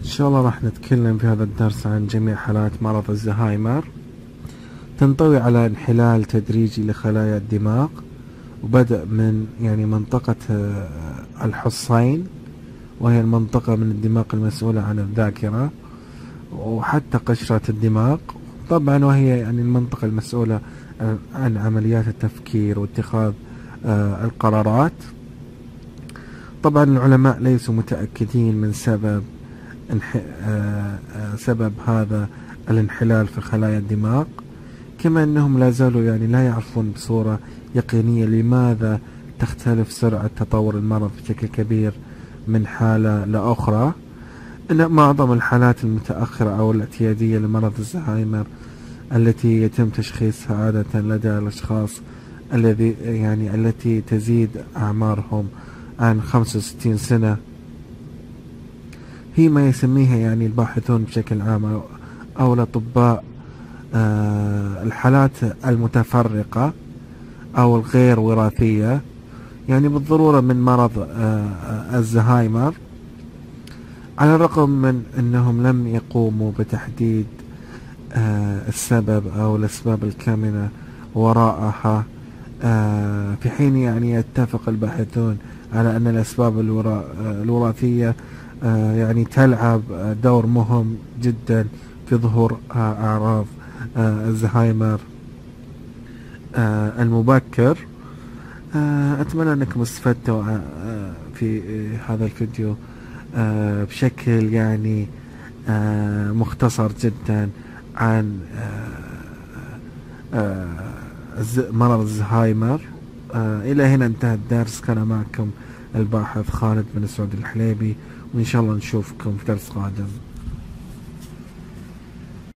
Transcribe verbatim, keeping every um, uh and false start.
إن شاء الله راح نتكلم في هذا الدرس عن جميع حالات مرض الزهايمر. تنطوي على انحلال تدريجي لخلايا الدماغ، وبدأ من يعني منطقة الحصين، وهي المنطقة من الدماغ المسؤولة عن الذاكرة وحتى قشرة الدماغ طبعا، وهي يعني المنطقة المسؤولة عن عمليات التفكير واتخاذ القرارات. طبعا العلماء ليسوا متأكدين من سبب سبب هذا الانحلال في خلايا الدماغ، كما أنهم لا زالوا يعني لا يعرفون بصورة يقينية لماذا تختلف سرعة تطور المرض بشكل كبير من حالة لأخرى. إن معظم الحالات المتأخرة أو الاعتيادية لمرض الزهايمر التي يتم تشخيصها عادة لدى الأشخاص الذي يعني التي تزيد أعمارهم عن خمسة وستين سنة، هي ما يسميها يعني الباحثون بشكل عام أو الأطباء آه الحالات المتفرقة أو الغير وراثية، يعني بالضرورة من مرض آه الزهايمر، على الرغم من أنهم لم يقوموا بتحديد آه السبب أو الأسباب الكامنة وراءها، آه في حين يعني يتفق الباحثون على أن الأسباب الورا الوراثية آه يعني تلعب دور مهم جدا في ظهور آه أعراض آه الزهايمر آه المبكر. آه أتمنى أنكم استفدتوا آه في هذا الفيديو آه بشكل يعني آه مختصر جدا عن آه آه مرض الزهايمر. آه إلى هنا انتهى الدرس. كان معكم الباحث خالد بن سعود الحليبي، وإن شاء الله نشوفكم في درس قادم.